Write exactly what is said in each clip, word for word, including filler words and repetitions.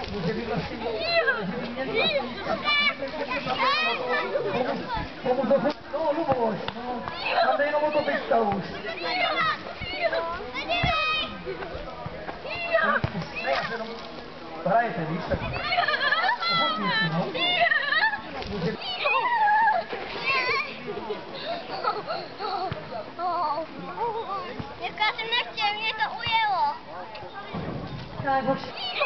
Může být vlastně no, Luboš, no, tam jde jenom o to teďka už. Ne, já se jenom hrajete, víš, tak pohodně si, no. Může... Jaká jsem nechtěl, mě to ujelo. Tak, bož.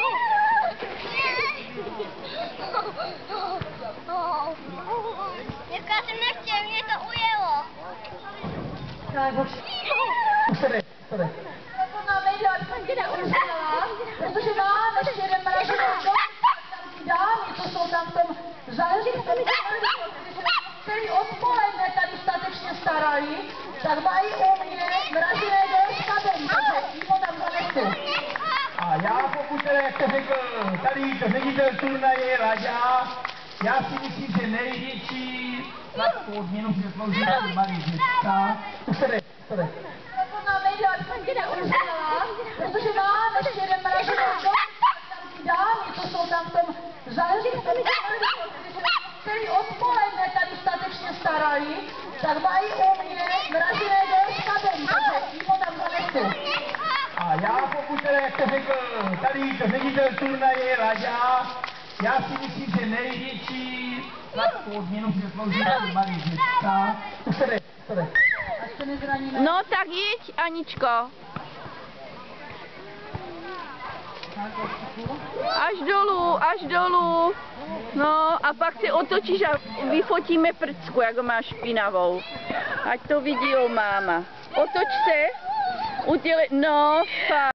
Jaká jsem nechtěl, mě to ujelo. Tak, bož. Už to jde, to jde. To nám nejde, aby jsem tě neužila, protože mám ještě jeden mražený dom, tam ti dám, co jsou tam v tom žalříku, celý odpoledne tady statečně starají, tak mají u mě mražené deška dom, takže jim ho tam zanesu. A já pokud teda, jak to řekl tady ředitel turnaje Raďa, já si myslím, že největší sladkou odměnu si zaslouží tady Mařížečka. Už to jde, to jde. To nám nejde, aby jsem tě neužila, protože mám ještě jeden mražený dom, tam ti dám, co jsou tam v tom žalříku, celý odpoledne tady statečně starají, tak mají u mě mražené deška dom, takže jim ho tam zanesu. A já pokud teda, jak to řekl tady ředitel turnaje Raďa, já si myslím, že největší sladkou odměnu si zaslouží tady Mařížečka. Už to jde, to jde. Ať se nezraníme. No tak jeď, Aničko. Až dolů, až dolů. No a pak si otočíš a vyfotíme prcku, jak máš špinavou. Ať to vidí máma. Otoč se, udělej, no fakt.